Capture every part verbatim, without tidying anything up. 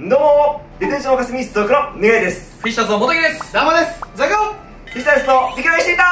どうもー、デテンションの霞ストクロ願いです。 フィッシャーズの元木です。 ダマです。ザコフィッシャーズとリクライしていた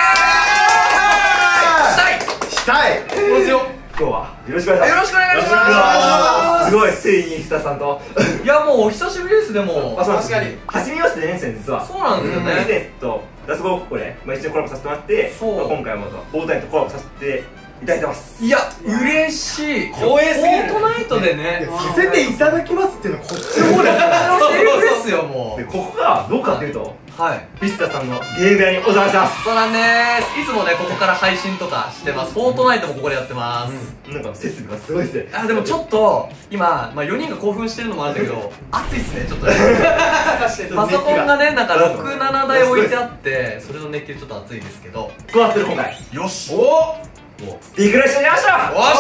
ーイエーイしたいしたいそうですよ。 今日はよろしくお願いします。 よろしくお願いします。 すごい、ついにスタさんといや、もうお久しぶりです。でもあ、そう確かに初めましてでねんせん実はそうなんですよビジネね。 スとラスボーココで、まあ、一緒にコラボさせてもらって、 そうまあ、今回も大谷とコラボさせていただいてます。 いや、嬉しい。 光栄すぎる。 フォートナイトでねさせていただきますっていうのはこっちの方でセリフですよ、もで、ここがどうかっていうと、 う。はい、 フィッシャーさんのゲーム屋にお邪魔します。 そうなんです。いつもね、ここから配信とかしてます。フォートナイトもここでやってます。 なんか設備がすごいですね。 あ、でもちょっと今、まあ、よにんが興奮してるのもあるんだけど、暑いっすね、ちょっとパソコンがね、なんかろく、ななだい置いてあって、それの熱気でちょっと暑いですけど、 加わってる今回、 よし、 おもうリクライしてやりました。 おっしゃ、いったー、や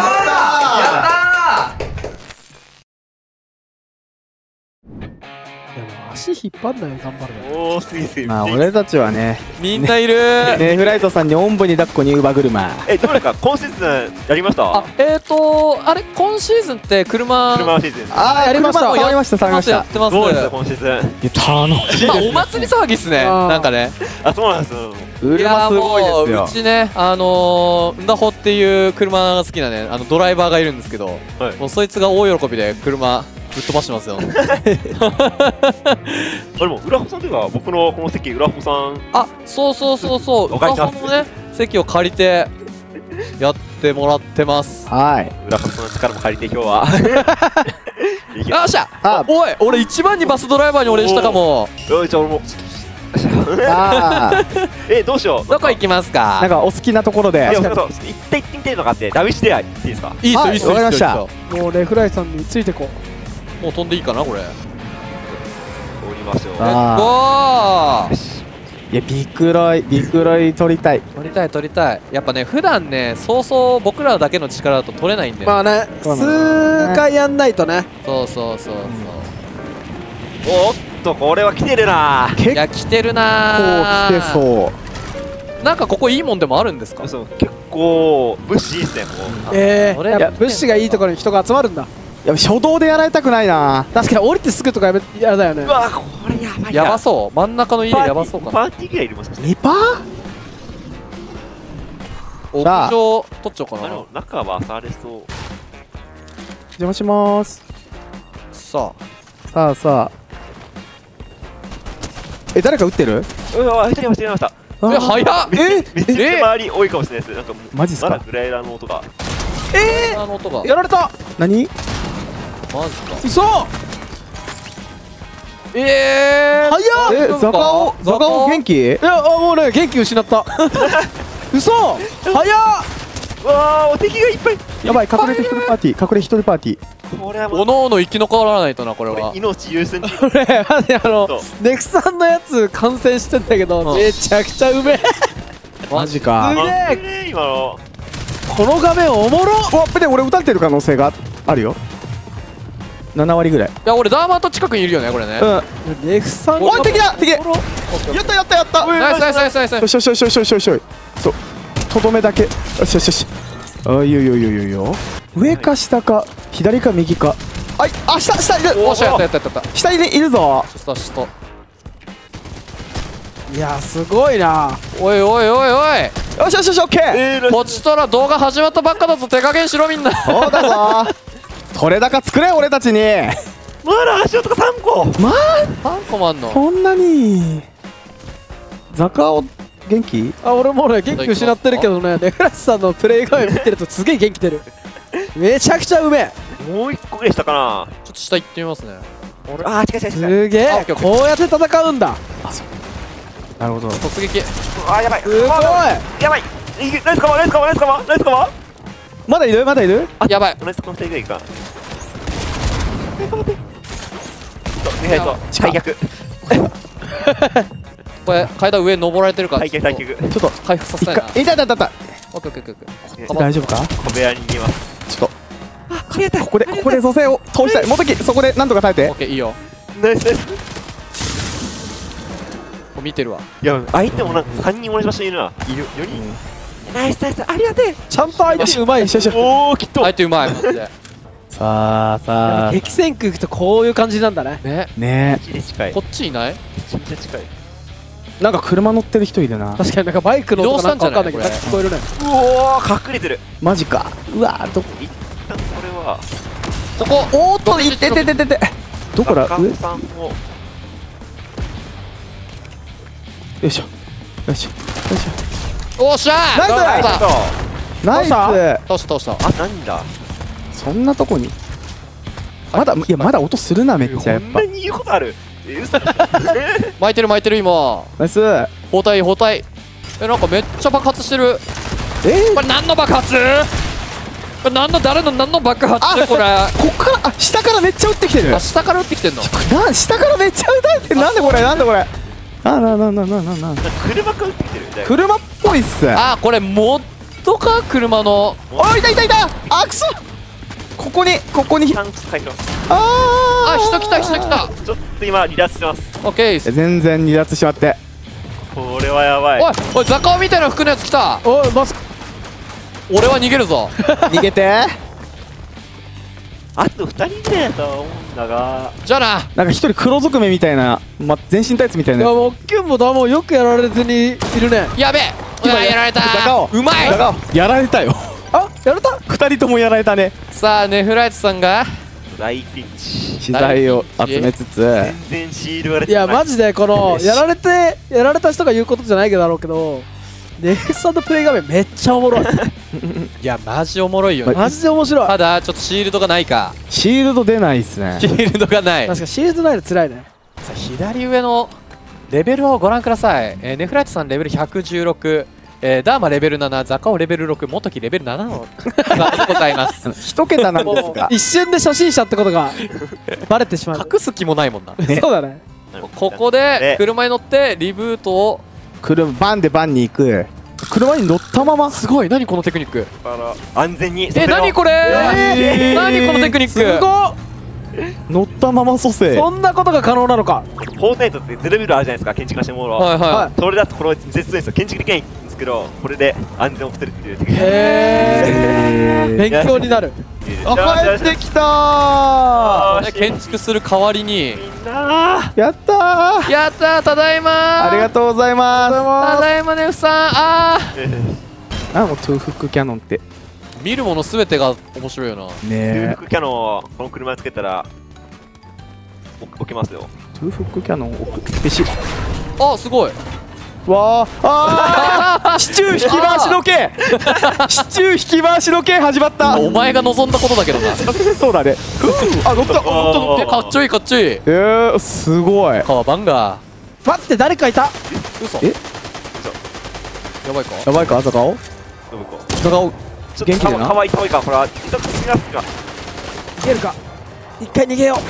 ったー。 でも足引っ張んないよ、頑張るの。 おー、すげえすげえ。 まあ俺たちはね、 みんないるー。 ねフライトさんにおんぶに抱っこに乳母車。 え、どうですか、今シーズンやりましたあ、えーとあれ今シーズンって車車のシーズンです。 ああやりました。 車も触りました触りました。 やってます。 どうですか、今シーズン。 いや頼もしいまあですお祭り騒ぎっすね。 あーなんかね。 あ、そうなんですよ。 車いやすごいですもうようちね、あのー、ンダホっていう車が好きなね、あのドライバーがいるんですけど、 はいもうそいつが大喜びで車ぶっ飛ばしてますよ。 あ、でも、浦穂さんというか、僕のこの席、浦穂さん。 あ、そうそうそうそう。 お借りしますこのね席を借りてやってもらってます。 はい。 浦穂さんの力も借りて、今日は。 よっしゃ。 あおい、俺一番にバスドライバーに俺したかも。 よいしょ、俺も。 ああえ、どうしよう。 どこ行きますか。 なんかお好きなところで。 いや、そうそう、一回行ってみたいのがあって、ダビシでやっていいですか。 いいっすよ、 はいいいっすよ、 わかりましたいいっすよ。 もうレフライさんについてこもう飛んでいいかな、これ。 降りましょう。 あゴー。 いやビクロイビクロイ取りたい。 取りたい取りたい。やっぱね、普段ね、そうそう僕らだけの力だと取れないんで、 う。まあね、 そうなの数回やんないとね。 そうそうそうそう。 おっと、これは来てるな。 結いや、来てる構なー。 来てそう。 なんかここいいもんでもあるんですか。 そう、結構、物資いいっすね、もう。 ええ、 それやっぱ物資がいいところに人が集まるんだ。 いや初動でやられたくないな。 確かに降りてすぐとかやめやだよねう。わ、これやばいな。 やばそう。真ん中の家やばそうかな。 パーティーぐらいいるもしかして。 リパー？ 屋さあ上取っちゃおうかなあの。中はされそう。 邪魔します。 ささあさあ。え誰か撃ってる？ うわ、一人いました、一人いました。 あ。え、早っ。 えめっちゃ周り多いかもしれないです。なんかマジっすかまだグライダーの音が。 あの音が。 やられた。 何？ マジか。 嘘。 えー。 早っ。 えザカオザカオ元気？ いや、あもうね元気失った。嘘。早っ。 うわー、敵がいっぱい。 やばい隠れて一人パーティー隠れ一人パーティー。 これはもうおのおの生き残らないとな、これはこれ。命優先。 これマジあのそうネクさんのやつ観戦してんだけど、 うんめちゃくちゃうめえ。 マジか。 すげえ。 あね今の。 この画面おもろ。 うわっで俺撃たれてる可能性があるよ。なな割ぐらい。 いや、俺ダーマート近くにいるよね、これね。 うん。 ネクさん。 おい敵だ敵。やおもろ。 ったやったやった。 ナイスナイスナイスナイスナイス。 よしよしよしよしよしよしよし。そう。とどめだけ。よしよしよし。あいいよいいよいいよいいよ。上か下か左か右か。あいあ下下いる。 おっしゃ、やったやったやったやった。 下いるいるぞ。 下下。 いやすごいな。 おいおいおいおい。 よしよしよしオッケー。 えー、 こっちとら動画始まったばっかだぞ。手加減しろみんな。 そうだぞ。取れ高作れ俺たちに。 まだ足音がさんこ。 まあ何個もあんの。 そんなに。ザカオ元気？ あ俺もね元気失ってるけどね、ネフラスさんのプレイ画面見てるとすげえ元気出る。めちゃくちゃうめえ。 もう一個ぐらいしたかな。 ちょっと下行ってみますね。 あー、違う違う違う。 すげえ。 あオッケーオッケーこうやって戦うんだ。 なるほど。 突撃。 あー、やばい。 すごい。 やばい。いけナイスカバー、ナイスカバー、ナイスカバー、ナイスカバー。 まだいるまだいる？ やばい。 ナイスこのふたりぐらいか。ねえと退却これ階段上登られてるから退却退却。 ちょっと回復させたいな。 一回。いたいたいたいた。 オッケーオッケーオッケー。 大丈夫か？ 小部屋に逃げます。 ちょっと。ここでここで蘇生を通したい。もときそこでなんとか耐えてオッ。ケーいいよ。 ナイスナイス。 これ見てるわ。 いや、相手もなんかさんにん同じ場所にいるな。いるよにん。ナイスナイス、ありがてえ。 ちゃんと相手うまい。 よしよし。 おお、きっと。 相手うまいマジで。 さあさあ激戦区行くとこういう感じなんだね。 ね、 ねマジで近い。 こっちいない？ めちゃめちゃ近い。 えなんか車乗ってる人いるな。 確かになんかバイクの音がなんかわかんないけど移動したんじゃない聞こえるね。 うおー隠れてる。 マジか。うわーどこ一旦これはここおーっといってててててどこだ上赤穂さんをよいしょよいしょよいしおっしゃーナイス倒したょナイス倒した倒したあなんだ。 そんなとこにまだいやまだ音するなめっちゃやっぱこんなに言うことある。え嘘。 巻いてる巻いてる今ナイス包帯包帯えなんかめっちゃ爆発してるえこれ何の爆発これ何の誰の何の爆発これー、こっからあ下からめっちゃ撃ってきてるあ下から撃ってきてんのな下からめっちゃ撃たれてるなんでこれなんでこれあなななななな車から撃ってきてる。 車っぽいっすあこれモッドか車のおいたいたいたあくそここにここにタンク書いてます。 ああ人来た人来たちょっと今離脱してます。 オッケーー全然離脱しまってこれはやばい。 おいおいザカオみたいな服のやつ来たおいマスク。 俺は逃げるぞ逃げてあとふたりぐらいだと思うんだが。 じゃあななんか一人黒ずくめみたいな、ま、全身タイツみたいなやいやもうキュンもダモよくやられずにいるね。 やべえうわやられたザカオうまいつやられたよあやられた。 二人ともやられたねさあネフライトさんが大ピンチ。 資材を集めつつ全然シールが出ていやマジでこのやられてやられた人が言うことじゃないけどだろうけど、ネフさんのプレイ画面めっちゃおもろい。 いやマジおもろいよねマジで面白い。 ただちょっとシールドがないかシールド出ないっすねシールドがない確かシールドないの辛いね。 さあ左上のレベルをご覧ください、えー、ネフライトさんレベルひゃくじゅうろく、えー、ダーマレベルなな、ザカオレベルろく、モトキレベルななのがございます一桁なんですが一瞬で初心者ってことがバレてしまう。 隠す気もないもんなそうだね。 ここで車に乗ってリブートを車バンでバンに行く車に乗ったまますごい何このテクニックから安全に。 え何これえー何このテクニックすごっ。 乗ったまま蘇生そんなことが可能なのか。 フォートナイトってゼロビルあるじゃないですか、建築化してもの。 はいはそれだとこれ絶そうですよ。建築できないんですけど、これで安全を防ぐっていうテクニック。 へええ。勉強になる。 あ帰ってきたあい建築する代わりにみんなーやったーやったーただいまーありがとうございまただいまネフさんあーーすあもうトゥーフックキャノンって見るものすべてが面白いよなトゥーねフックキャノンをこの車につけたら置置けますよ。 トゥーフックキャノン置くべしあすごいわーあーシチュー引き回しのけシチュー引き回しのけ始まったお前が望んだことだけどなそうだねあ乗った乗った乗ったえかっちょいいかっちょいいえー、すごい川バンガ待って誰かいた。 ー嘘えやばいかやばいか朝顔どこ朝顔ちょっ元気でなとかわいいかわいいか、これは一つ見ますか。 逃げるか。一回逃げよ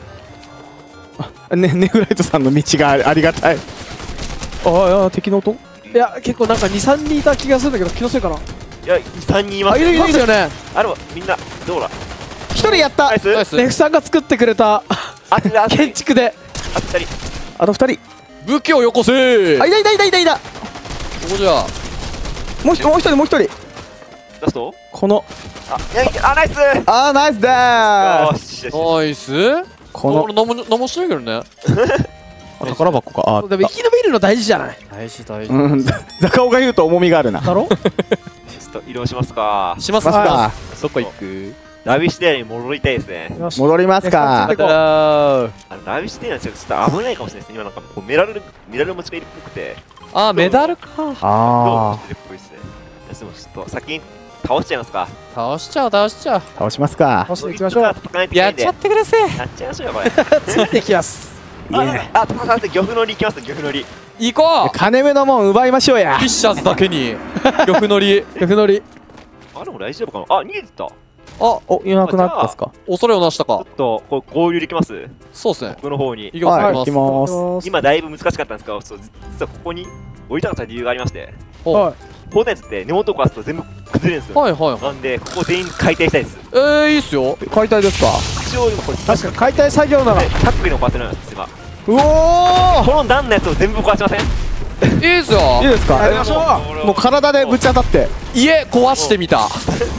ねネフライトさんの道がありがたいああいや敵の音う。いや結構なんかにさんにんいた気がするんだけど気のせいかな。 いやさんにんいますあいるいるいるよね。 あれはみんなどうだ。 一人やったナイス。 ナイスネフさんが作ってくれたあってるあってる建築で。 あってる。 あと二人武器をよこせーあいたいたいたいたいたここじゃもう一人もう一人もう一人ラスト。 このあいやあナイス。 あーナイスだーよしよしよナイスこの俺何も何もしてないけどねあ宝箱かあでも生き延びるの大事じゃない。 大事大事うんザカオが言うと重みがあるなだろ。 し。ちょっと移動しますか。 しますますかそこ行くラビシテアに戻りたいですね。 よし戻りますかネフさんああのラビシテアはちょっと危ないかもしれないですね。今なんかこうメダルメダル持ちがいるっぽくて。 あメダルかどうあしてるっぽいですね。いやでもちょっと先に倒しちゃいますか。 倒しちゃう倒しちゃうあ倒しますか倒していきましょう。 戦いたいんでやっちゃってくださいやっちゃいましょうよこれ。 ついてきます。 いえあ、高さんって漁夫のり行きます漁夫のり。 行こう金目のもん奪いましょうやフィッシャーズだけに漁夫のり逆乗り。 あ、でも大丈夫かな。あ、逃げてた。ちょおいなくなったっすか恐れをなしたかっとこう合流できますそうっすね僕の方に。 行きますはい行きま行きます今だいぶ難しかったんですけど、そう実はここに降りたかった理由がありまして、 すはい。 フォートナイトって根元を壊すと全部崩れるんですよ。 はいはいはいなんでここ全員解体したいです。 えー、いいっすよ解体ですか一応でもこれ確かに解体作業なら。 タックルの壊せるんです今。 うおーこの段のやつを全部壊しません？ いいっすよいいですかやりましょもう体でぶち当たって家壊してみた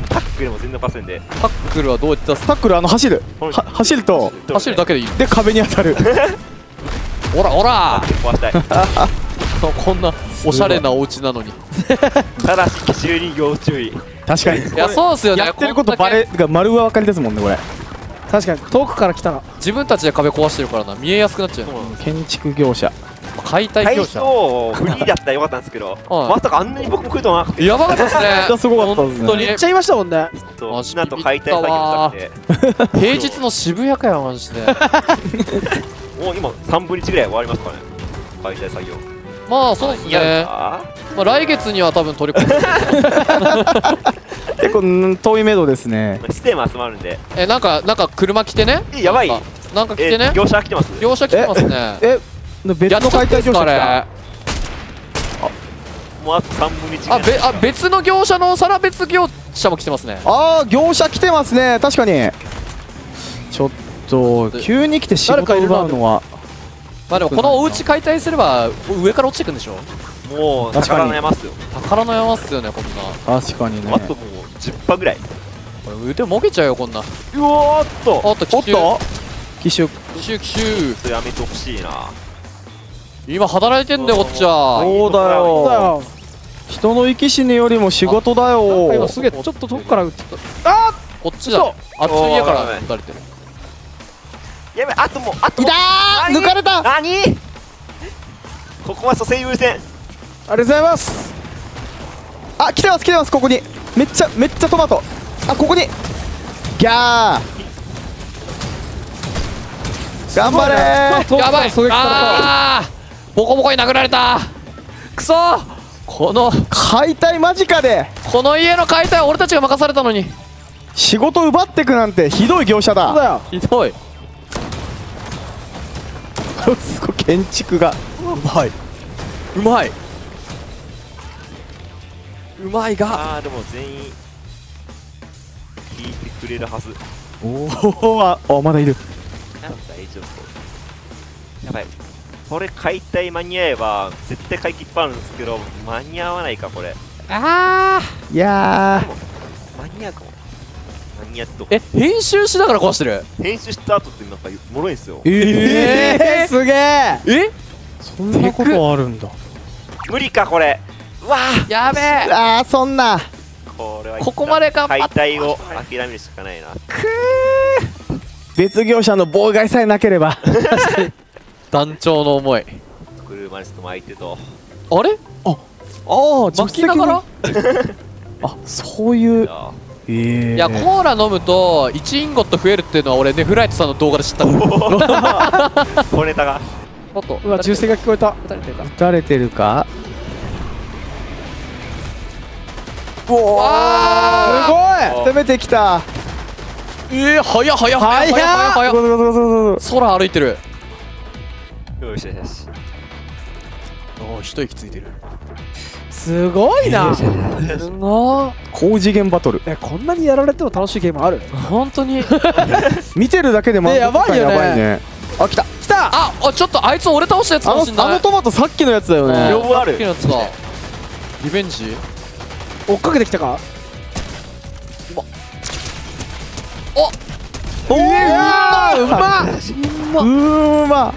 タックルも全然パスんで。 タックルはどうやって出す？ タックルあの走るは走ると走るだけでいい。 で壁に当たるほらほら壊したい。 こんなおしゃれなお家なのに。 ただし奇襲に要注意。 確かにいやそうっすよね。 やってることバレが丸は分かりですもんねこれ。 確かに遠くから来たら自分たちで壁壊してるからな、見えやすくなっちゃう。 建築業者解体最業者。 初フリーだったらよかったんですけど、まさかあんなに僕も来るとはなくて。 やばかったですね。 めっちゃすごかったですね本当にめっちゃいましたもんね。 そうなんと解体作業したくて。 平日の渋谷かよマジで。 もう今さんぶんのいちぐらい終わりますかね、解体作業。 まあそうですね。まあ来月には多分取り込む。 結構ん遠い目処ですね。 システム集まるんで。 えなんかなんか車来てね。 えやばい。 なんかなんか来てねえ。業者来てます。 業者来てますね。 え別の解体業者来た。 もうあとさんぶんのいちぐらい。 あべあ別の業者のさら別業者も来てますね。 ああ業者来てますね。確かにちょっと急に来て仕事を奪うのは。 まあでもこのお家解体すれば上から落ちてくんでしょ。 もう宝の山っすよ。 宝の山っすよねこんな。 確かにね。 あともうじゅっぱぐらい。 これ腕もげちゃうよこんな。 うおーっとおっと奇襲おっと奇襲奇襲奇襲。 それやめてほしいな。 今働いてんだよこっちは。 そうだだよよ。 人の生き死によりも仕事だよ。 今すげえちょっと遠くから撃ってた。 こっちだ。あっちの家から撃たれてる。 やべあともうあといたー抜かれた。 何ここは蘇生優先。 ありがとうございます。 あ来てます来てますここにめっちゃめっちゃトマト。あここにギャー頑張れー。 やばい。 狙撃された。 あーボコボコに殴られた。くそこの解体間近でこの家の解体は俺たちが任されたのに。 仕事奪ってくなんてひどい業者だ。 そうだよ。 ひどい。 すごい建築がうまいうまいうまいが。 あーでも全員聞いてくれるはず。 おおああまだいる。 大丈夫。やばいこれ解体間に合えば絶対回帰いっぱいあるんですけど間に合わないかこれ。 あいや間に合うかも。間に合っとーえ編集しながら壊してる。 編集した後ってなんかもろいんですよ。 ーええすげえ。 えそんなことあるんだ。 無理かこれ。うわーやべえ。 あーそんなこれはここまで頑張っ解体を諦めるしかないな。 別業者の妨害さえなければ。 団長の思い。 車椅子と相手とあれああ巻きながら。 あそういうじゃあええいやコーラ飲むといちインゴット増えるっていうのは俺ねフライトさんの動画で知ったの。 小ネタがおっとうわ銃声が聞こえた。 撃たれてるか。 撃たれてるか。 わすごい攻めてきた。 ーえー、早っ早っ早っ早っ早っ早っそうそうそうそうそう空歩いてる。 よしよしよし。 おお一息ついてる。 すごいな。 すごー高次元バトルえこんなにやられても楽しいゲームある？ 本当に。 見てるだけで満足感ねやばいよねやばいね。あ来た来た。 ああちょっとあいつ俺倒したやつかあもしんない。 のあのトマトさっきのやつだよね。 両方あるさっきのやつだ。リベンジ。 追っかけてきたか。 おおうまうまっ。 うーま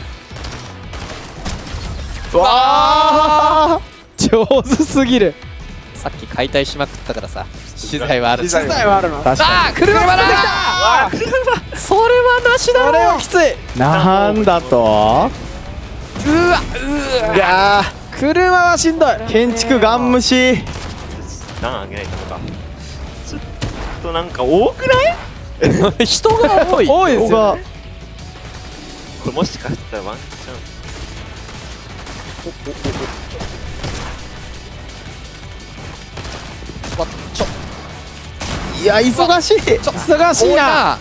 わ上手すぎる。 さっき解体しまくったからさ資材はある。 資材はあるの。 確かあー車だ。それはなしだこれろ。 はきつい。 になんだとうわうわいや車はしんどい。 ー建築ガン虫段上げないとかちょっとなんか多くない人が多い。 多いですよ。 がこれもしかしたらワンチャンわちょいや忙しい。 忙しいな。 多いな。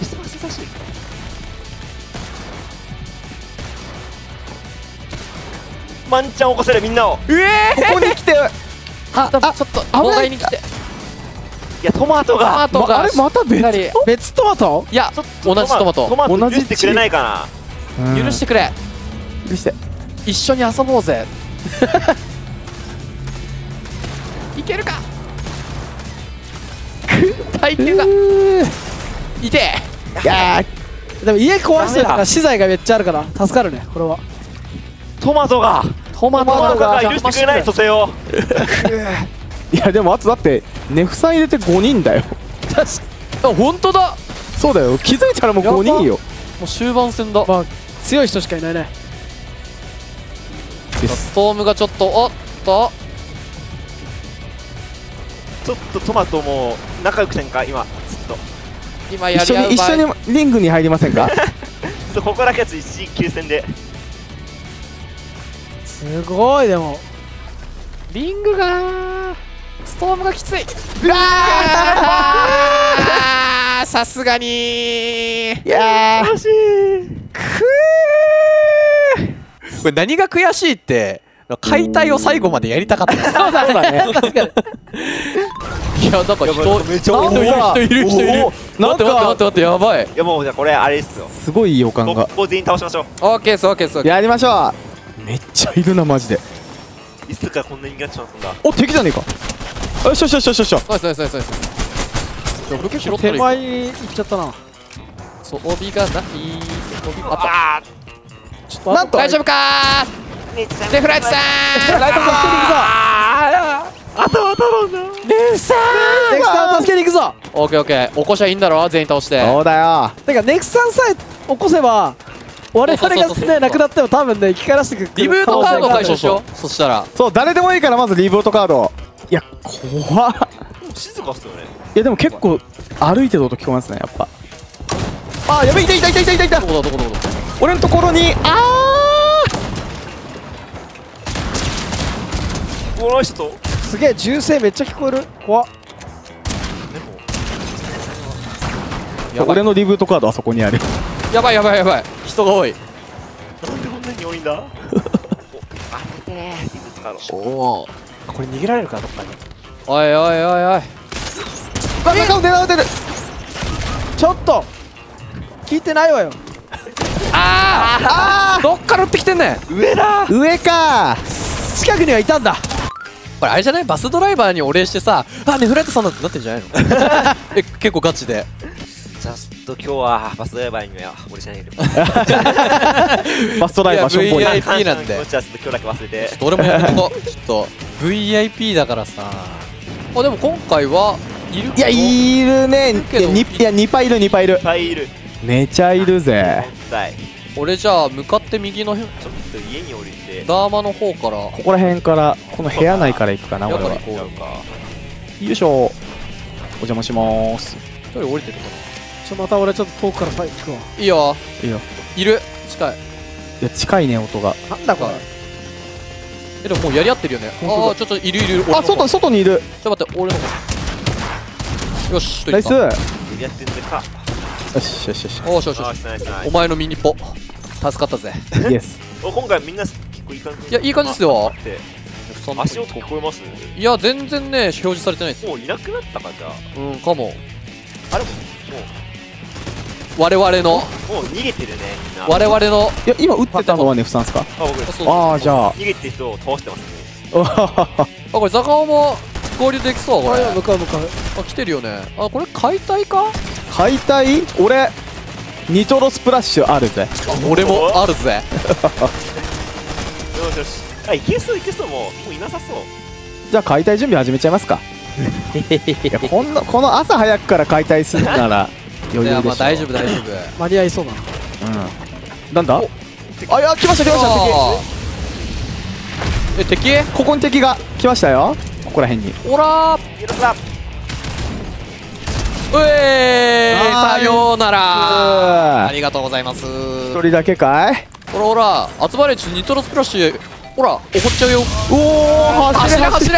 ワンチャン起こせるみんなを。 ここに来てあちょっと妨害に来て。 いやトマトトマがトがあれまた別二人別トマト？ いや同じトマトトマト同じ許してくれないか許してくれ。 許して一緒に遊ぼうぜ。いけるか。 配球がいていやでも家壊してるから資材がめっちゃあるから助かるねこれは。 トマトがトマトトマトがが許してくれない蘇生を。 いやでもあとだってネフさん入れてごにんだよ。 あ本当だ。 そうだよ、気づいたらもうごにんよ。 もう終盤戦だ。 まあ強い人しかいないね。 ストームがちょっとおっとちょっとトマトも仲良くせんか今。ちょっと今や一緒り合う場合に一緒にリングに入りませんか？ ちょっとここだけやつ一時休戦で。 すごいでもリングがストームがきつい。 うわあーさすがにー。 いやー惜しい。 これ何が悔しいって解体を最後までやりたかった。 そうだね。 いやなんか人いやめっちゃ人いる人いる人いる。 なん待って待って待かって待ってやばい。 いやもうじゃあこれあれですよ。 すごい予感が。 ここ全員倒しましょう。 オーケーですオーケーですオーケー。 やりましょう。めっちゃいるなマジで。 いつからこんな人気になっちまったんだ。 お、敵じゃねえか。よしよしよしよしよし。 ナイスナイスナイスナイス。じゃあ武器拾った手らいいか。 前に行っちゃったな。 装備がない。装備あっあちょっとなんとた。大丈夫かーめっちゃー。デフライトさん。 ライト助けに行くぞ。 頭当たろうな。 デフさネクさんを助けに行くぞ。 オーケーオーケー。起こしゃいいんだろ全員倒して。 そうだよ。 てかネクさんさえ起こせば我々がそうそうそうそうね亡くなっても多分ね生き返らせてくるリブートカード回収しよよう。そしたらそう、誰でもいいからまずリブートカード。いや、怖っ。 静かっすよね。 いやでも結構歩いてる音聞こえますね、やっぱ。あー、やべえ、いたいたいたいたいたいた。 どこだどこだどこだ。 俺のところに、あこの人とすげえ銃声めっちゃ聞こえる。怖っ。 ー、俺のリブートカードあそこにある。 やばいやばいやばい。人が多い。 なんでこんなに多いんだ。お、あれねリブートカード。 おお。 これ逃げられるからどっかに。 おいおいおいおい。 あ、なんか狙われてる。 ちょっと聞いてないわよ。 ああ。どっから撃ってきてんねん。 上だ。 上か。 近くにはいたんだ。 これあれじゃないバスドライバーにお礼してさあネフライトさんだってなってんじゃないの。え結構ガチで。 じゃあちょっと今日はバスドライバーには俺じゃないけど。 バストライバーションボーイ。 いや ブイアイピー なんでこっちはちょっと今日だけ忘れて。 ちょっと俺もやめとこう。ちょっと ブイアイピー だからさ。あでも今回はいる。 いや、いるね。いけどや、にいやにパいるにパいるいっ。ぱいいる。 めちゃいるぜ。 本体。 俺じゃあ向かって右のちょっと家に降りて。 ダーマの方からここら辺からこの部屋内から行くかな、俺は。 やっぱりこううか。 よいしょ。お邪魔しまーす。 一人降りてるかちょまた俺ちょっと遠くからファイトくわ。 ないいよいいよ。 いる近い。 いや、近いね、音が。 なんだこれ。 えでももうやり合ってるよね。 本当だああちょっといるいるいる。俺あ、 の方外、外にいる。 ちょっと待って俺の方。よし一人ナイス。 いた。 よやってんでか。 しよしよし。 おーしよしよし。 ナイスナイスナイお前のミニポ助かったぜ。 イエス。 ス。お今回みんな結構いい感じ。 いやいい感じっすよ待って足音聞こえます？ いや全然ね表示されてないです。 もういなくなったかじゃあ。 うんかも。 あれも我々のうもう逃げてるねみんな。 我々のいや、今撃ってたのはネフさんすか？ あ僕です。 あそうああ、じゃあ。 逃げてる人を倒してますね。 おはははあこれザカオも合流できそうこれ。 あ向かう向かう。 あ来てるよね。あこれ解体か。 解体？俺、ニトロスプラッシュあるぜ。 俺もあるぜ。 よしよし。あいけそういけそうもうもういなさそう。 じゃあ解体準備始めちゃいますか。いや、こんなこの朝早くから解体するなら余いや裕でしょ。 まあ大丈夫大丈夫。 間に合いそうだな。 うん。なんだ？あ、いや、来ました来ましたあーえ敵？ 敵。ここに敵が来ましたよ。ここら辺に。 おらー。 許さ。 うえーいはーいさようなら。あ一りがとうございます。 人だけかい？ ほらほら集まれちょっとニトロスプラッシュ。ほら怒っちゃうよ。 おお、走れ走れ走れ。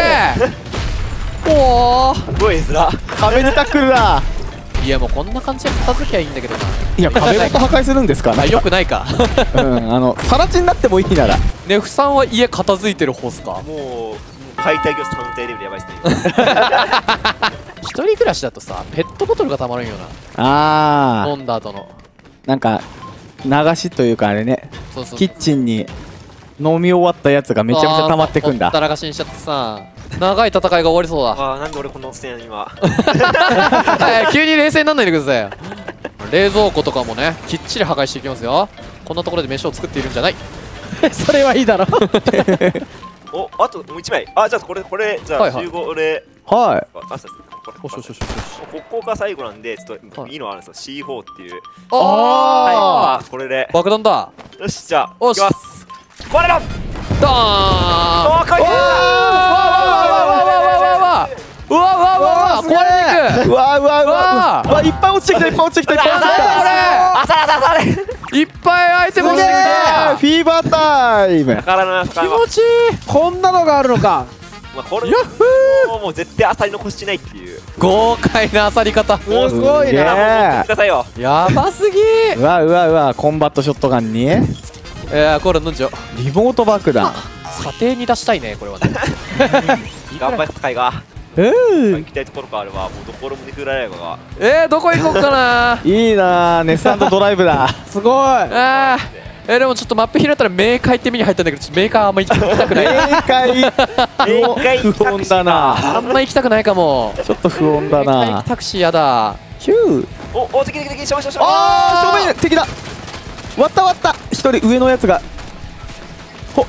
おお。 すごい絵面。 壁にタックルだ。 いやもうこんな感じで片付きゃいいんだけどな。 いや、壁ごと破壊するんですか？ あよくないか。 うん、あの、さら地になってもいいなら。 ネフさんは家片付いてる方っすか。 もう解体業探偵レベルやばいっすね。 一人暮らしだとさペットボトルがたまるんよな。 あ飲んだ後の。 ー、なんか、流しというかあれね、 そうそう。 キッチンに飲み終わったやつがめちゃめちゃ溜まってくんだほった。らかしにしちゃってさ。 長い戦いが終わりそうだ。 あー、なんで俺こんな落ちてんの今。 はい急に冷静になんないでください。冷蔵庫とかもねきっちり破壊していきますよ。こんなところで飯を作っているんじゃない。 それはいいだろ。 お、あともう一枚。あ、じゃあこれこれじゃあはいはいじゅうご俺。 はいあ、あそうです。これおしおしおしおし。 ここが最後なんでちょっとはいいいのあるんですよ。シーフォー っていう。 あはい。あ、これで。 爆弾だ。 よし、じゃあおしいきます。これだ。 ドーン。 あー、かいてわわわわわわわうわわわわ壊れていく。 うわうわうわうわうわいっぱい落ちてきたいっぱい落ちてきたいっぱい落ちてきたあさらさらされ。 いっぱいアイテム落ちてきフた。 ィーバータイム宝の気持ちいい。 こんなのがあるのか。 まあこれヤッフもうもう絶対アサリ残しないっていう。 豪快な漁り方。 すごいすげな。 えくださいよ。 やばすぎ。 うわうわうわコンバットショットガンにえー、これ飲んじゃおう。 リモート爆弾査定に出したいねこれはね。 頑張れ使いが。 う行きたいところがあればもうどころもに振られるが。 えー、どこ行こうかな。 いいなーネスドライブだすごい。 あーえー、でもちょっとマップ開いたらメーカー行ってみに入ったんだけど、ちょっとメーカーあんま行きたくない。 正解正解不穏だなあんま行きたくないかも。 ちょっと不穏だメーカー行なきタクシーやだ。 ヒューおお敵敵敵しましょうしましょう。 あー正面敵だ割った割った一人上のやつがほ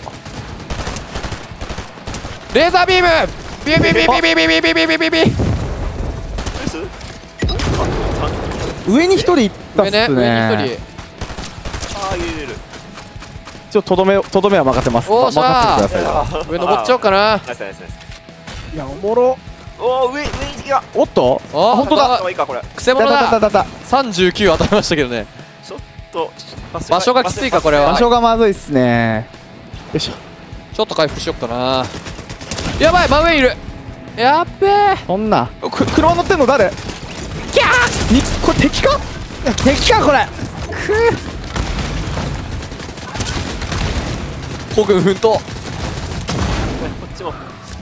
レーザービームビュービュービュービュービュービュービュービュービュービュービュー上に一人いったっす上ね、上にね一人。 ああ、いるいるいる。 ちょっととどめとどめは任せますまおーしゃー任せてくださいよ上登っちゃおうかな。 ナイスナイスナイス。 いやおもろ。 おお、上上に敵が。 おっとあー本当だあいいかこれ。 くせ者だだだだ。 だださんじゅうきゅう当たりましたけどね。 ちょっと場所がきついかこれは場所がまずいっすねよいしょちょっと回復しよっかな。やばい真上いる。やっべえ。 そんなく車乗ってんの誰キャーにこれ敵か敵かこれ。 ホグン奮闘。 こっちも。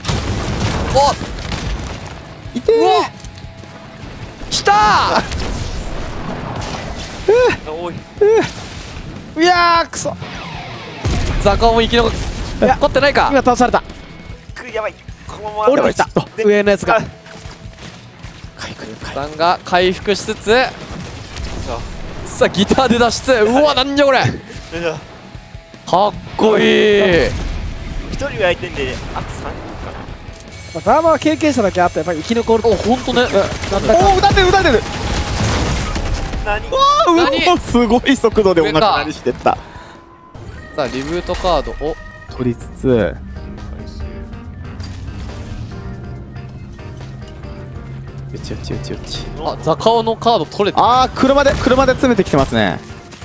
おいてー来たおい。 いやーくそ。 ー。ザカオも生き残残ってないか。 今倒された。 くやばい。このまま降りてきた。上のやつが。 さんが回復しつつ、さあギターで脱出。うわなんじゃこれ。かっこいい。 一人は相手であと三人かな。 まあダーマは経験者だけあってやっぱり生き残る。 おほんとね。 なんだか。 おお撃たれてる撃たれてる何？ あー何うおすごい速度でお亡くなりしてったさあリブートカードを取りつつよちよちよちよちあザカオのカード取れた。 ああ車で車で詰めてきてますね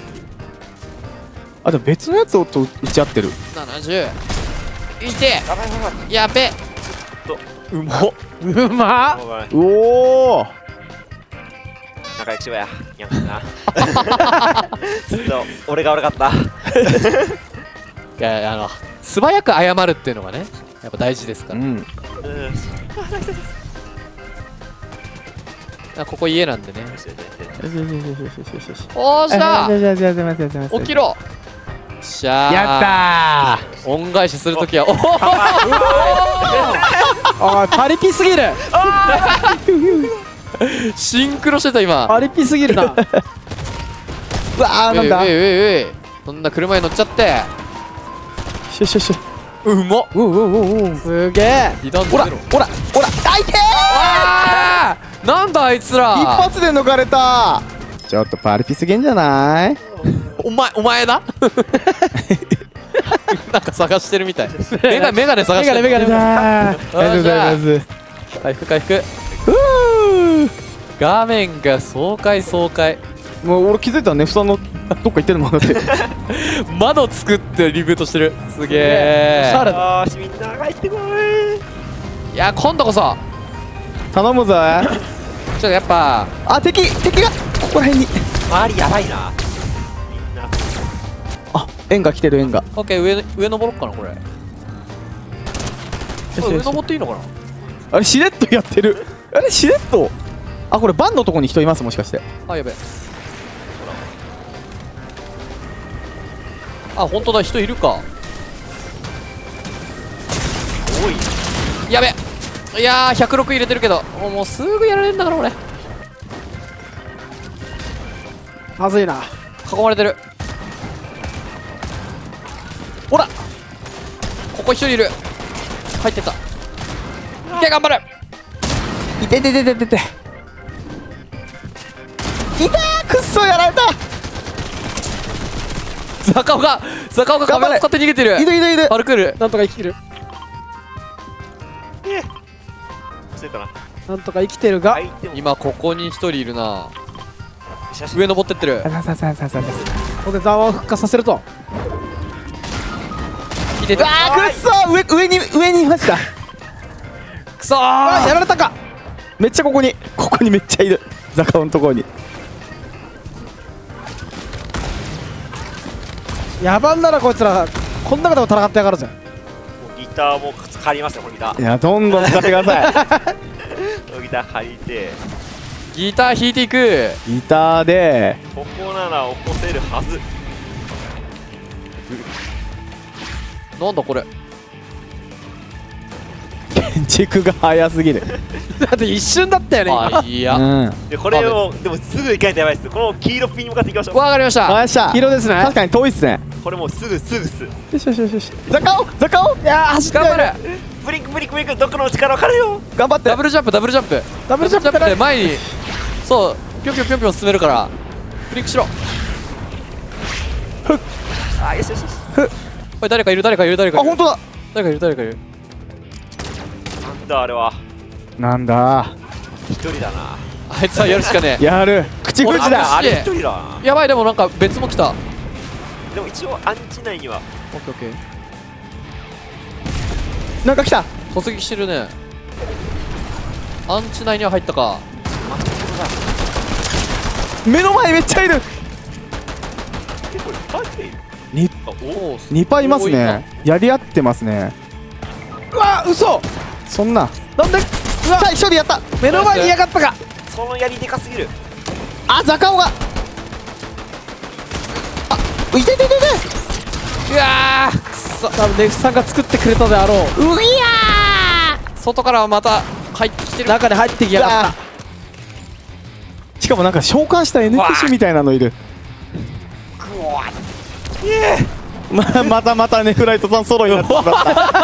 あでも別のやつをと撃ち合ってるななじゅういてやべえ。 うまっうまっ。 ごめんおお仲良くしようや。やんな。ちょっと俺が悪かった。 いやあの素早く謝るっていうのがねやっぱ大事ですから。 うんうん。 あここ家なんでね。 よしよしよしよしよしよしよしおーしゃじゃじゃじゃじゃませんすいません起きろ。よっしゃーやった恩返しするときはおおあーパリピすぎる。 シンクロしてた今。 パリピすぎるな。 うわーなんだよういういういうそんな車に乗っちゃってしよしよしうまっ。 うううううすげえ。 二段ほらゼロ。 ほらほらあいてーあーなんだあいつら。 一発で抜かれたちょっとパリピすぎんじゃないお前お前ななんか探してるみたい。メガメガネ探してる。 メガネメガネありがとうございます回復回復。画面が爽快爽快。 もう俺気づいたらねふさんのどっか行ってるもんだって窓作ってリブートしてる。すげえ。 おしゃれあーしみんな帰ってこい。 いや今度こそ頼むぜちょっとやっぱあ敵敵がここら辺に周りやばいな。みんな。 あ円が来てる円がオッケー上上登ろっかなこれ。これ上登っていいのかな。 あれしれっとやってるあれしれっとあこれバンのとこに人いますもしかしてあやべえ。あ本当だ人いるか。 おい。 やべえ。 いやーひゃくろく入れてるけどもうすぐやられるんだから俺。 まずいな。 囲まれてる。ほらここ一人いる。入ってった。いけ頑張る。 いてててててて。いたー、くっそやられた。 ザカオがザカオが壁を使って逃げてる。 いるいるいる。 パルクール。 なんとか生きてる。 忘れたな。 なんとか生きてるが、 相手も今ここに一人いるな。 写真上登ってってる。 ささささささ。 ここでザワを復活させると。 いてて。 あー、くっそ、上上に上にいました。 くそー。 あ、やられたか。 めっちゃここにここにめっちゃいる。ザカオのところに。 野蛮ならこいつらこんなこと戦ってやがるぜ。 ギターも借りますよ、このギター。 いや、どんどん使ってください。 このギター借りて、 ギター弾いていく。 ギターでここなら起こせるはず。 なんだこれ。 建築が早すぎる。 だって一瞬だったよね。 あいや。 うん。 で、これを、でもすぐ行かないとやばいです。この黄色ピンに向かっていきましょう。 わかりました。 わかりました。 黄色ですね。 確かに遠いっすね。 これもうすぐすぐっす。 よしよしよしよし。ザカオザカオ。いやー、走って頑張る。 ブリンクブリンクブリンク、どこの力分かるよ。 頑張ってダ。ブルジャンプダブルジャンプダブルジャンプで前にそうぴょんぴょんぴょんぴょん進めるからフリックしろ。 あ、よしよしよし。 おい誰かいる誰かいる誰あ、 かいる本当だ。 誰かいる誰かいる。 なんだあれは。 なんだ。 一人だな。 あいつはやるしかねやる。口封じあだ。 あれ一人だな。 え。やばいでもなんか別も来た。 でも一応アンチ内には。 オッケーオッケー。 なんか来た。 突撃してるね。アンチ内には入ったか。 目の前めっちゃいる。 結構いっぱい来ている。 にあ、おおおにパいますね。やり合ってますね。 うわ、嘘。 そんな。 なんで。うわ、 一人やった。 目の前にいやがったか。 その槍でかすぎる。 あ、ザカオが。あ、いてててて。 うわーくそ。 多分ネフさんが作ってくれたであろう。 ういや外からはまた入ってきてる。 中に入ってきやがった。 しかもなんか召喚した エヌピーシー みたいなのいる。ままたまたね、フライトさんソロになってしまった。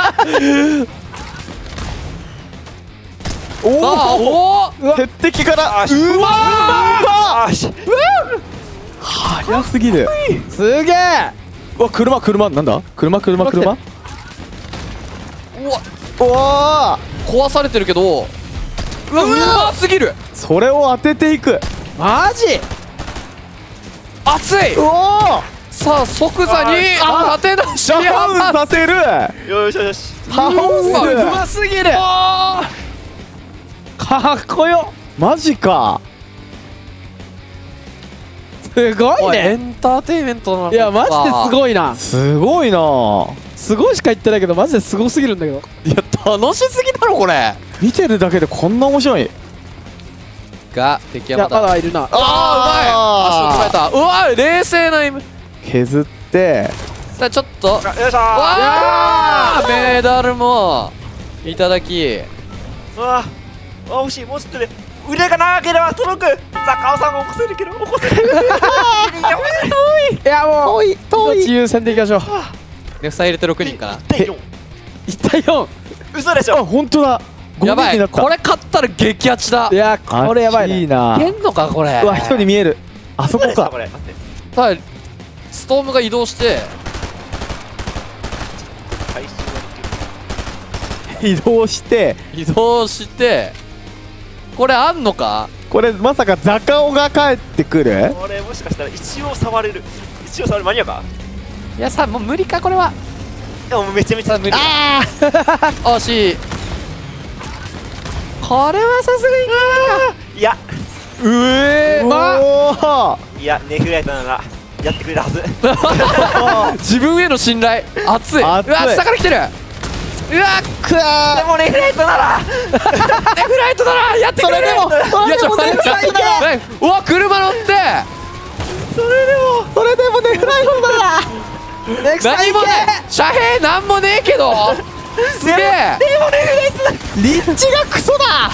おあお、 おお鉄敵からあしうわあーし。 早すぎる。 すげえ。 うわ、車車なんだ。車車車。 うわおお、 壊されてるけどうわうますぎる。 それを当てていく。 マジ。 熱いうおお、 さあ即座にあ立て直しダウンやまさせる。 よしよしよし。 倒うますぎる。かっこよ。 マジか。 すごいおいエね。 ンターテインメントなのか。 いやマジですごいな。 すごいな。 すごいしか言ってないけどマジですごすぎるんだけど。 いや楽しすぎだろこれ見てるだけでこんな面白い。 が敵いやまはまただいるな。 あーうまい足を捉えた。うわ冷静なイム。 削ってさあちょっとわあ、よいしょー。 あメダルもいただき。 うわあ、惜しい。もうちょっとで腕が長ければ届く。ザカオさんが起こせるけど起こせる。いやいやもう遠い遠い。 命優先でいきましょう。 ネフサ入れてろくにんかな。 いってんよん。 いったよ。 あ、 嘘でしょ。 本当だ。 やばいごにんになった。 これ勝ったら激アツだ。 いやこれやばいね。 いいな。 いけんのかこれ。 うわ、一人見える。あそこか嘘でしょこ。れ。待って。 ただストームが移動して回収ができる。 移動して、 移動してこれあんのか。 これまさかザカオが帰ってくる。 これもしかしたら一応触れる。一応触れる。間に合うか。 いやさもう無理かこれは。 でもめちゃめちゃ無理。 ああ惜しい。これはさすがにいやうえー、まいや、ネフライトならやってくれるはず。 自分への信頼熱い。うわ熱い下から来てる。うわくわでもネフライトならネフライトだなやってくれる。 それでもそれでもいやちょっと待ってネフライトだ。 えうわ車乗ってそれでもね、フライトだな。 何もね遮蔽なんもねえけどすげえリッチがクソだ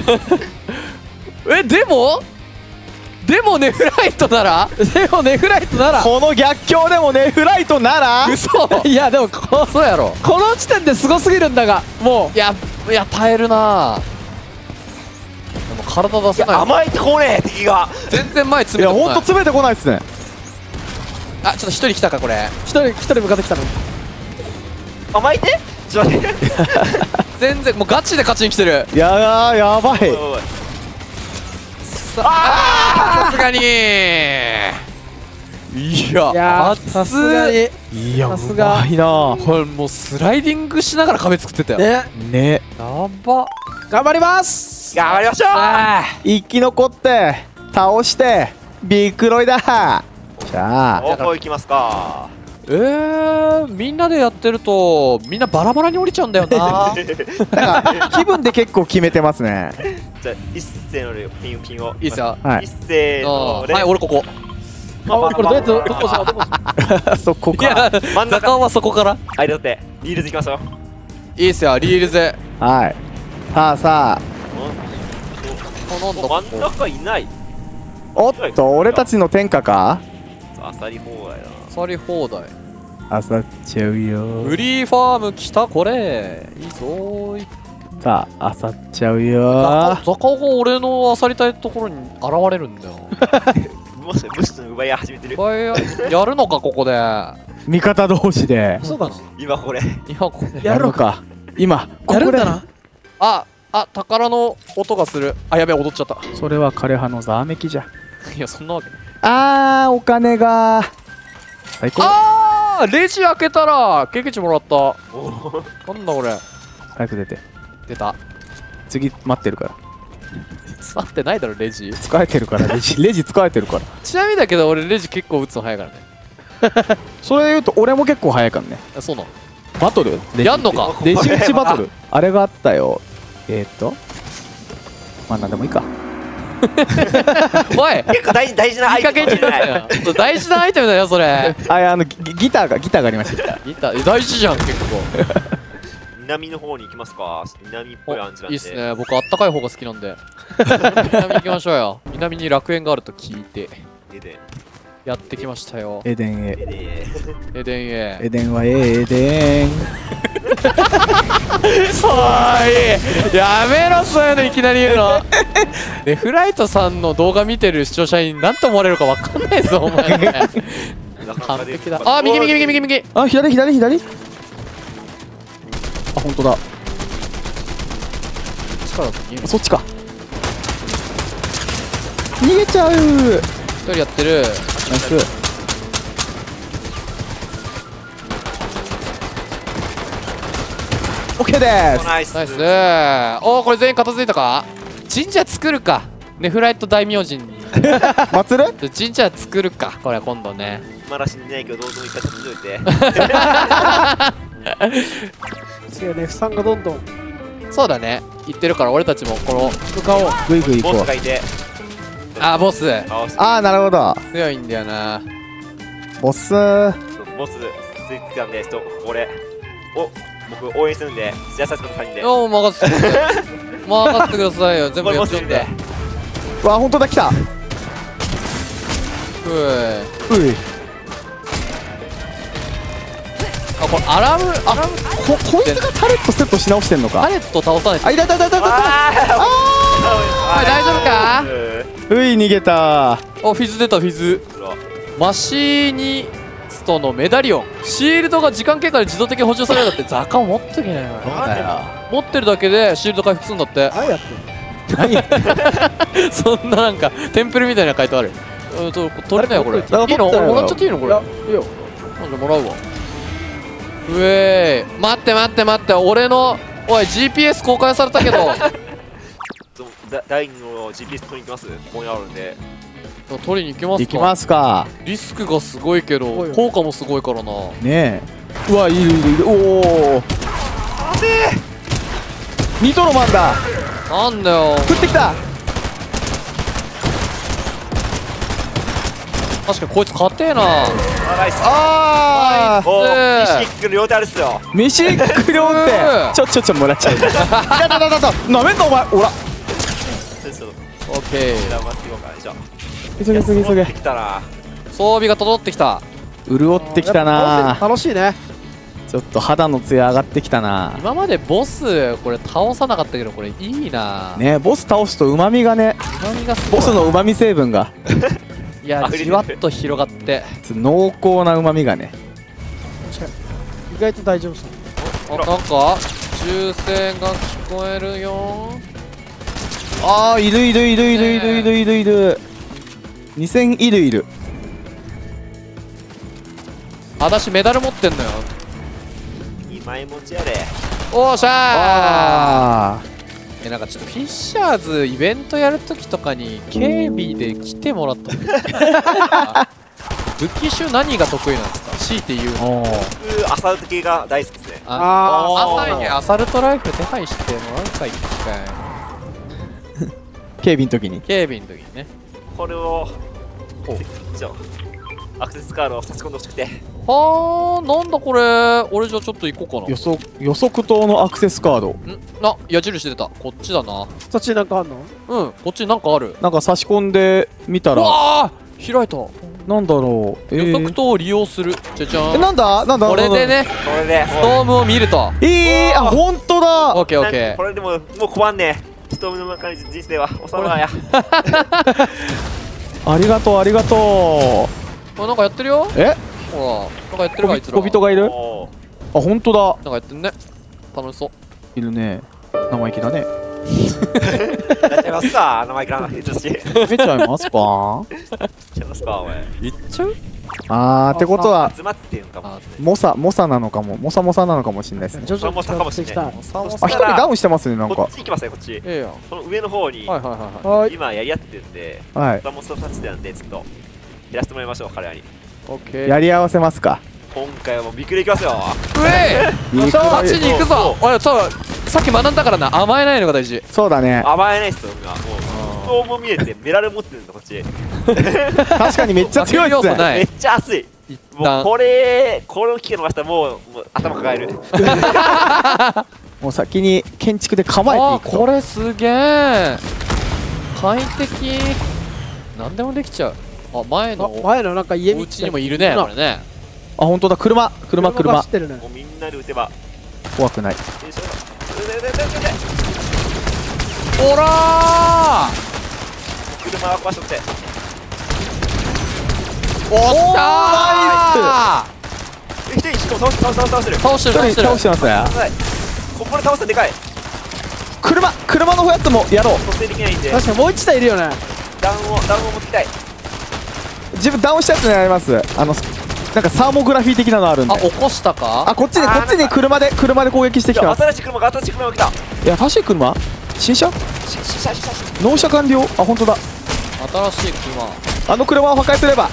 えでもでもネフライトならでもネフライトならこの逆境でもネフライトなら嘘いやでもこそうやろこの時点ですごすぎるんだがもいやいや耐えるなでも体出せない甘えてこねえ敵が。 全然前いやほん詰めてこないと詰めてこないっすね。 あちょっと一人来たかこれう一人一人向かってきたのに甘えて。ちょっと待って。 全然もうガチで勝ちに来てるいやーやばい。 おいおいさあさすがにいやいやー熱さすがにいやうさすがまいなこれもうスライディングしながら壁作ってたよやねね。 ば頑張ります頑張りましょう。 生き残って倒してビックロイだ。じゃあおこ行きますか。 えー、みんなでやってるとみんなバラバラに降りちゃうんだよななんか気分で結構決めてますね。 じゃあ一斉のピンピンを。 いいっすよはい一斉あのーはい俺ここまあまあこれどうやってどこさどこさそこか。 いや真ん中中尾はそこからはい、だってリールズ行きますよ。 いいっすよリールズはい。さあさこのお真ん中いない。 あ、おっと俺たちの天下か。 あさり放題だな。 去り放題あさっちゃうよ。 フリーファーム来たこれいいぞーいさああさっちゃうザよ。 カザカオが俺の漁りたいところに現れるんだよもし物資の奪い合い始めてる。 これややるのかここで味方同士でそうかな今これ。 いやここでやるのか。今ここでやるんだなああ宝の音がするあやべえ踊っちゃったそれは枯葉のざわめきじゃ。 いやそんなわけないあーお金が最高。 あーレジ開けたら経験値もらったおーなんだこれ早く出て。 出た次待ってるから。 使ってないだろレジ使えてるからレジレジ使えてるから。 ちなみにだけど俺レジ結構打つの早いからねそれ言うと俺も結構早いからね。 あそうなのバトルレジやんのかレジ打ちバトルあれがあったよ。えーっとまあなんでもいいか。 おい結構大事大事ないアい加減にイテムじゃない。 よ大事なアイテムだよそれああのギギターがギターがありました。 ギターえ大事じゃん結構南の方に行きますか。南っぽいアンジなんで。 いいっすね僕あったかい方が好きなんで南行きましょうよ南に楽園があると聞いてエデン。 やってきましたよエデンへ。 エデンへ。 エデンへエデンはええエデン。 おいやめろそういうのいきなり言うのレフライトさんの動画見てる視聴者に何と思われるか分かんないぞお前完璧だあ右右右右右あ左左左。あ本当だ。 力だと見えるそっちか。逃げちゃう。 一人やってるナイス。オッケーです。 ナイス。 ナイスおおこれ全員片付いたか神社作るかネフライト大明神に祭る？ 神社作るかこれ今度ねまだ死んでないけどどうぞ一回立てといて。 次はね、F さんがどんどんそうだね言ってるから俺たちもこの向かおう。 グイグイ行こうボスが。いて。 あボスあああなるほど。 強いんだよなボス。 ボスついてきたんでちょっとこれお僕応援するんでじゃあさせてくださいんで。 おお任せてください任せてくださいよ全部これやっちゃうんでボスいるんで。 わ本当だ来た。 ういうい。 あこれアラームアラームここいつがタレットセットし直してんのか。 パレット倒さないとあいたいたいたいたいた。 あおい大丈夫かうい逃げた。 おフィズ出たフィズマシニストのメダリオンシールドが時間経過で自動的に補充されるんだってザカを持っとけないよそうだよ。 持ってるだけでシールド回復するんだって何やってんの。 何やそんななんかテンプルみたいな回答あるうんと取れないよこれいいあれの取ったよもらっちゃっていいのこれいや、いいよ。 なんでもらうわうえーい待って待って待って俺のおい ジーピーエス 公開されたけどだ第二の ジーピーエス 取りに行きます。ここにあるんで。 取りに行きますか行きますか。 リスクがすごいけどごいよ効果もすごいからなねえ。うわいるいるいる。おお。ニトロマンだ。 なんだよ降ってきた。 確かにこいつ硬えな。 あ、ナイス。 あおー、 ナイスミシック両手あるっすよ。 ーミシック両手ちょちょちょもらっちゃういやだだだだなめんなお前ほらちょっとオッケー。 頑張っていこうか。よいしょ。 急げ急げ急げできたな。 装備が整ってきた。 潤ってきたな楽しいね。 ちょっと肌のツヤ上がってきたな今までボスこれ倒さなかったけど、これいいな。 ねボス倒すとうまみがねうまみがすごい。 ボスのうまみ成分がいや、じわっと広がって。 濃厚なうまみがね意外と大丈夫そう。 あ、なんか銃声が聞こえるよ。 あーいるいるいるいるいるいるいるいるにせんいるいる私メダル持ってんのよ。 今井持ちやれ。 おーしゃー。 あえ、なんかちょっとフィッシャーズイベントやるときとかに警備で来てもらったの武器種何が得意なんですか、強いて言うあの。 おー僕、アサルト系が大好きですね。 ああー朝にアサルトライフル手配してもらうか一回。 警備の時に警備の時にね。 これを、一応、アクセスカードを差し込んでほしくて。 はあ、なんだこれ。俺じゃあちょっと行こうかな。 予測予測灯のアクセスカードんあ、矢印出た。こっちだな。 そっちなんかあんの？ うん、こっちなんかある。 なんか差し込んでみたうらわあ、開いた。 なんだろうえ予ー測灯を利用する。じゃじゃん。 えなんだなんだこれでね、 これで、 ストームを見ると。 えー、あ本当オッだケーオッケこれでも、もう困んねえ。ストームの中に人生は収まらんや。 ありがとうありがとー。あ、なんかやってるよ。 うえほら、なんかやってるわ、あいつら。 小人がいるあお本当だなんかやってんね。楽しそう。 いるね生意気だねーやっちゃいますか、生意気な話。し見ちゃいますかちゃいますか、おい。 いっちゃう。 あーってことは集まってんのかも。 モサモサなのかもモサモサなのかもしれないですね徐々にそれも高もしれない使っていきさもあ一人ダウンしてますねなんかこっち行きますね、こっち。 ええやん。 この上の方に、 はいはいはいはい。 たい。はい。 今やり合ってるんで、 はいサモスタッチなんで、ちょっと、減らしてもらいましょう、彼らに。 オッケー。 やり合わせますか今回はもうビクレいきますよ。 うえい。 いい勝ちに行くぞ。おい、そう、さっき学んだからな、甘えないのが大事。 そうだね甘えないっすよ、今。もう、ストームも見えて、メダル持ってるんだ、こっち。 確かにめっちゃ強いっすね負ける要素ないめっちゃ熱い。 一もう旦。 これ、この機械伸ばしたらもう、もう頭抱える。 もう先に建築で構えあー、 ていくとこれすげえ。快適。何でもできちゃう。あ、前あの前のなんか家お家にもいるね、これね。 あ本当だ車車が車走ってるね。 もうみんなで撃てば。よ怖くないいしょ。うでででででおら車は壊しとって。 ー。おった一人、しかも倒してる、倒してる、倒してる。 倒してる倒一人してる。 倒してますねはい。ここで倒したらでかい。 車車のやつもやろう蘇生できないんで、 確かにもう一体いるよね。 ダウンを、ダウンを持ってきたい。 自分ダウンしたやつになりますあのなんかサーモグラフィー的なのあるんであ、起こしたか。 あこっちにあーこっちに車で車で攻撃してきいや、 てます新しい車が、新しい車が来た。 いや新しい車新車し、し、し、し、し。 納車完了あ本当だ新しい車。 あの車を破壊すれば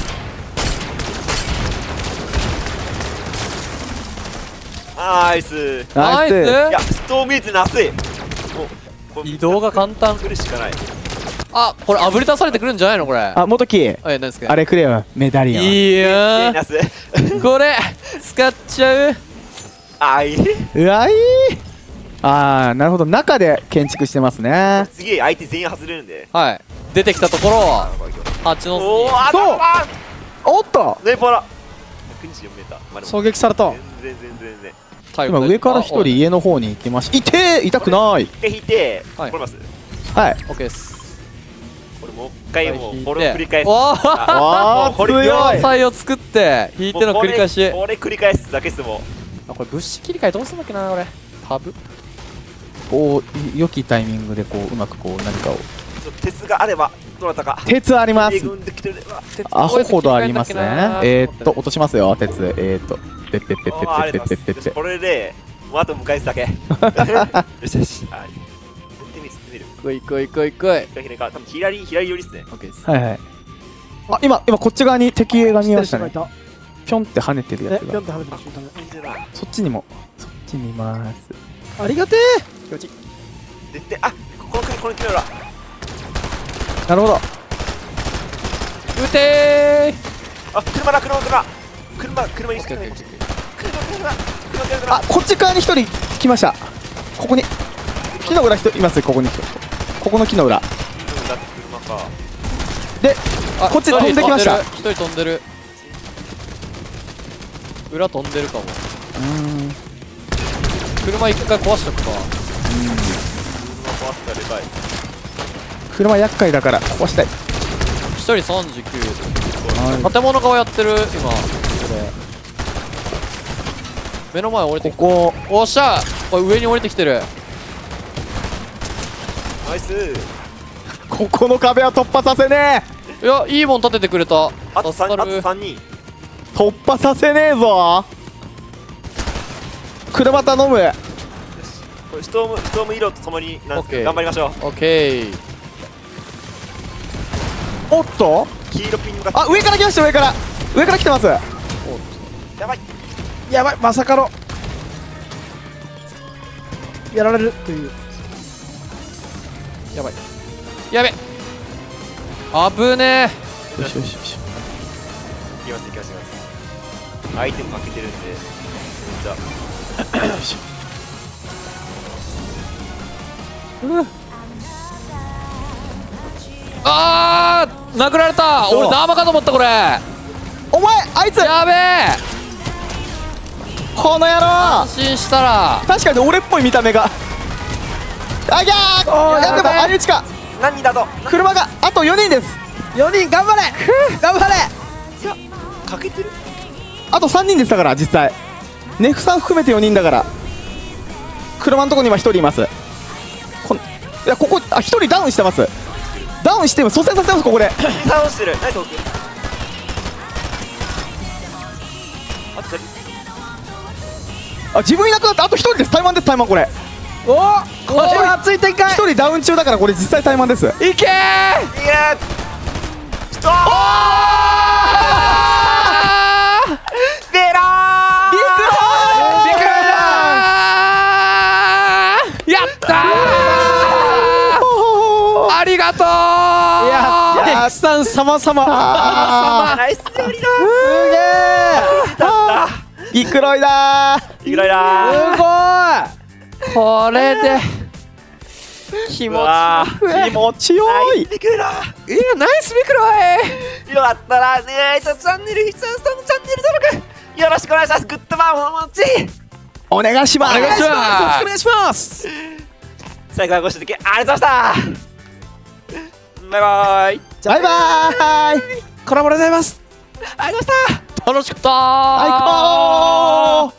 ナイス。 ナイスいナイや、ストームイズの熱い。もうこうス移動が簡単。 来るしかない。 あ、これ炙り出されてくるんじゃないのこれ。 あ元木え、何ですか。 あれくれよメダリオンいいよナス。 ー。これ使っちゃう。 あい。 うわいーあーなるほど中で建築してますね次、相手全員外れるんで。 はい。出てきたところを蜂の巣に。 おー、あそうたおっとネパラ。ひゃくにじゅうよんメーター。まあでも狙撃された。 全然全然全然。 逮捕今上から一人家の方に行きましたいてー痛くない一回引いて、 はいこれます。 はいオッケーです。 これもう一回もう、 引いてこれを繰り返す。 おーあーもうこれ強い要塞を作って引いての繰り返し。 これ繰り返すだけですもん。 あ、これ物資切り替えどうすんだっけな、これ。タブ。 こう良きタイミングでこううまくこう何かをちょっと鉄があれば、どなたか。 鉄あります米軍で来てれば。鉄アホほどありますねえー、っと落としますよ鉄えー、っとペッペッペッペあーあッペッりがとうございますペッペッペッペッこれで、もうあと迎えすだけ。よしよし。はい。やってみる、やってみる。 来い来い来い来い。 左左か、多分左、左寄りっすね。 オッケーです。 はいはいあ今今こっち側に敵映が見えましたね走ってるピョンって跳ねてる人がいた。え、 やつがぴょんって跳ねてる瞬間ね。 そっちにもそっちにいますありがてえ。気持ちいい。 絶対、あ、この国、この国ほら。 なるほど撃てあ、車だ、車、車車、車にー。オッケーオッケーオッケー。 車、車、車、車、 あ、こっち側に一人来ました。ここに木の裏一人います。ここにここの木の裏だって車か。 で、 あこっち飛んできました。 一人飛んでる。裏飛んでるかも。車一回壊しとくか。 車壊したらでかい。 車厄介だから壊したい。 一人さんじゅうきゅう。建物側やってる今。これ目の前降りてきた。 ここおっしゃこれ上に降りてきてる。 ナイス。 ここの壁は突破させねいやいいもん立ててくれた。 あとさん、あ助かるとさんにん。 え突破させねえぞ。車頼む。 これストーム、ストーム色とともになんですけど、頑張りましょう。 オッケー。 おっと、 黄色ピンが。 あ、上から来ました。上から上から来てます。 やばい。 やばい、まさかのやられるという。 やばいやべあぶねえ。 よしよしよし。 いきます、いきます、いきます。アイテム負けてるんで、じゃあ。 よし。 あー殴られた。 お俺ダーマかと思ったこれ。 お前あいつやべえこの野郎。 安心したら。 確かに俺っぽい見た目が。あぎゃーおー、 やべえなんでも相打ちか。 何人だと車があとよにんです。よにん頑張れ頑張れ。 かけてる。 あとさんにんです。だから実際ネフさん含めてよにんだから。車のとこにはひとりいます。こんいやここあひとりダウンしてます。ダウンしても蘇生させます。ここで倒してる。ナイス、オーケー。あと誰？ あ自分いなくなってあとひとりです。タイマンです。タイマンこれ。おおこれは熱い展開。ひとりダウン中だからこれ実際タイマンです。 いけー。 いやーストーベラービッグロビッグラーやったーありがとう。 いやネフさん様様あナイス料理だーすげービッグロイだー。 いくらいだーこれで気持ちわ気持ちよナイいスビクラいいやナイスビクロイ。 よかったらねえとチャンネル必須ストームチャンネル登録よろしくお願いします。グッドバンお持ちお願いします。 お願いしますお願いします。 最後はご視聴いただきありがとうございましたバイバーイバイバーイ。コラボでございます。 ありがとうございました楽しかったー。 最高。